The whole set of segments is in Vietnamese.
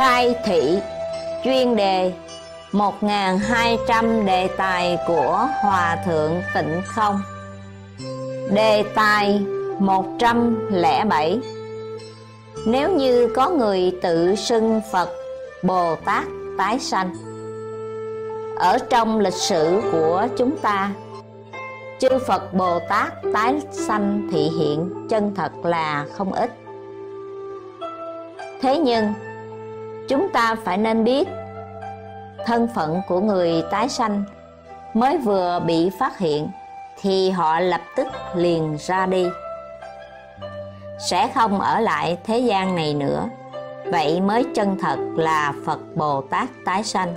Khai thị chuyên đề 1200 đề tài của Hòa Thượng Tịnh Không. Đề tài 107. Nếu như có người tự xưng Phật Bồ Tát tái sanh, ở trong lịch sử của chúng ta, chư Phật Bồ Tát tái sanh thị hiện chân thật là không ít. Thế nhưng chúng ta phải nên biết, thân phận của người tái sanh mới vừa bị phát hiện thì họ lập tức liền ra đi, sẽ không ở lại thế gian này nữa. Vậy mới chân thật là Phật Bồ Tát tái sanh.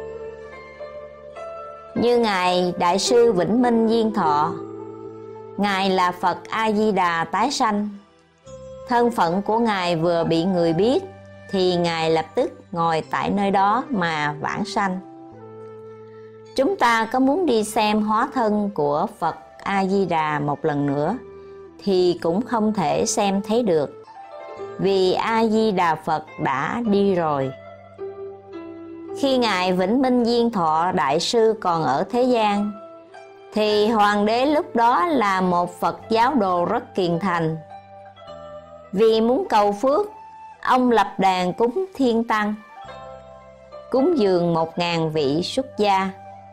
Như Ngài Đại sư Vĩnh Minh Diên Thọ, Ngài là Phật A-di-đà tái sanh. Thân phận của Ngài vừa bị người biết thì Ngài lập tức ngồi tại nơi đó mà vãng sanh. Chúng ta có muốn đi xem hóa thân của Phật A-di-đà một lần nữa thì cũng không thể xem thấy được, vì A-di-đà Phật đã đi rồi. Khi Ngài Vĩnh Minh Diên Thọ Đại sư còn ở thế gian thì Hoàng đế lúc đó là một Phật giáo đồ rất kiền thành. Vì muốn cầu phước, ông lập đàn cúng thiên tăng, cúng dường 1000 vị xuất gia.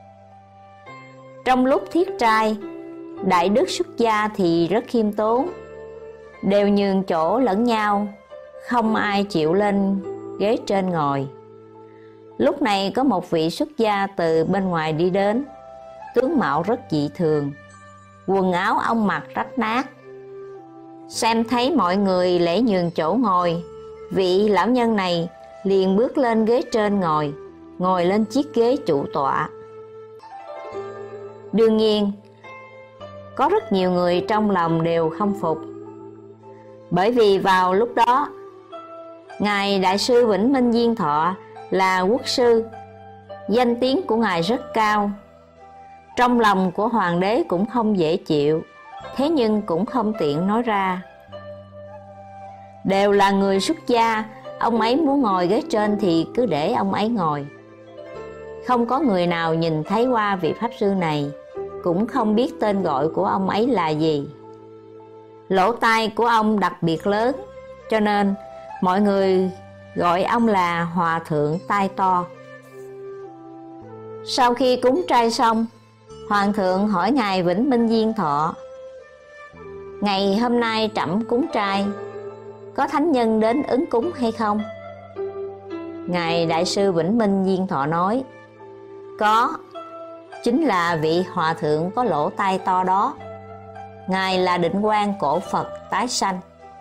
Trong lúc thiết trai, đại đức xuất gia thì rất khiêm tốn, đều nhường chỗ lẫn nhau, không ai chịu lên ghế trên ngồi. Lúc này có một vị xuất gia từ bên ngoài đi đến, tướng mạo rất dị thường, quần áo ông mặc rách nát. Xem thấy mọi người lễ nhường chỗ ngồi, vị lão nhân này liền bước lên ghế trên ngồi lên chiếc ghế chủ tọa. Đương nhiên, có rất nhiều người trong lòng đều không phục, bởi vì vào lúc đó, Ngài Đại sư Vĩnh Minh Diên Thọ là quốc sư, danh tiếng của Ngài rất cao. Trong lòng của Hoàng đế cũng không dễ chịu, thế nhưng cũng không tiện nói ra. Đều là người xuất gia, ông ấy muốn ngồi ghế trên thì cứ để ông ấy ngồi. Không có người nào nhìn thấy qua vị Pháp sư này, cũng không biết tên gọi của ông ấy là gì. Lỗ tai của ông đặc biệt lớn, cho nên mọi người gọi ông là Hòa Thượng Tai To. Sau khi cúng trai xong, Hoàng thượng hỏi Ngài Vĩnh Minh Diên Thọ: ngày hôm nay trẫm cúng trai, có thánh nhân đến ứng cúng hay không? Ngài Đại sư Vĩnh Minh Diên Thọ nói: có, chính là vị hòa thượng có lỗ tai to đó. Ngài là Định Quang Cổ Phật tái sanh.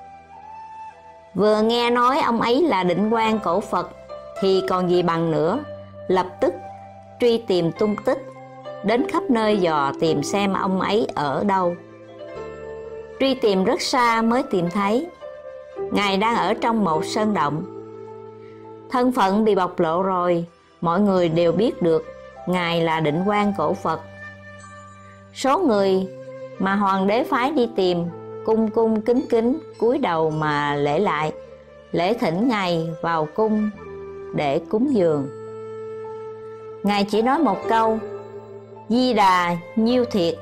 Vừa nghe nói ông ấy là Định Quang Cổ Phật thì còn gì bằng nữa, lập tức truy tìm tung tích, đến khắp nơi dò tìm xem ông ấy ở đâu. Truy tìm rất xa mới tìm thấy. Ngài đang ở trong một sơn động. Thân phận bị bộc lộ rồi, mọi người đều biết được Ngài là Định Quang Cổ Phật. Số người mà Hoàng đế phái đi tìm cung cung kính kính cúi đầu mà lễ lại, lễ thỉnh Ngài vào cung để cúng dường. Ngài chỉ nói một câu: Di Đà nhiêu thiệt,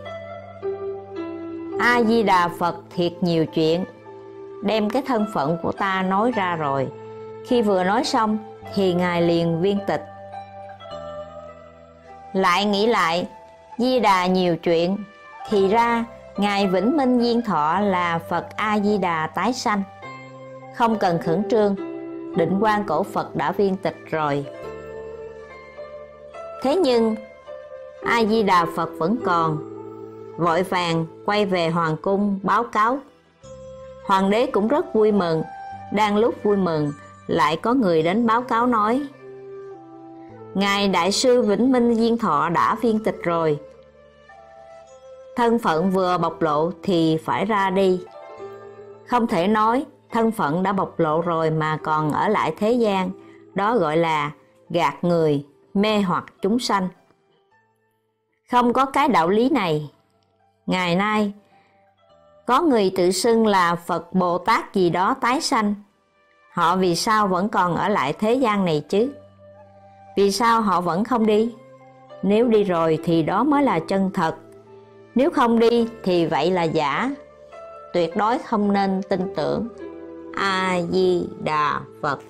A Di Đà Phật thiệt nhiều chuyện, đem cái thân phận của ta nói ra rồi. Khi vừa nói xong thì Ngài liền viên tịch. Lại nghĩ lại, Di Đà nhiều chuyện, thì ra Ngài Vĩnh Minh Diên Thọ là Phật A-di-đà tái sanh. Không cần khẩn trương, Định Quang Cổ Phật đã viên tịch rồi. Thế nhưng A-di-đà Phật vẫn còn, vội vàng quay về hoàng cung báo cáo. Hoàng đế cũng rất vui mừng. Đang lúc vui mừng, lại có người đến báo cáo nói: Ngài Đại sư Vĩnh Minh Diên Thọ đã viên tịch rồi. Thân phận vừa bộc lộ thì phải ra đi. Không thể nói thân phận đã bộc lộ rồi mà còn ở lại thế gian. Đó gọi là gạt người, mê hoặc chúng sanh. Không có cái đạo lý này. Ngày nay có người tự xưng là Phật Bồ Tát gì đó tái sanh, họ vì sao vẫn còn ở lại thế gian này chứ? Vì sao họ vẫn không đi? Nếu đi rồi thì đó mới là chân thật. Nếu không đi thì vậy là giả. Tuyệt đối không nên tin tưởng. A Di Đà Phật.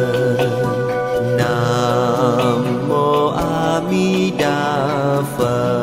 Phật.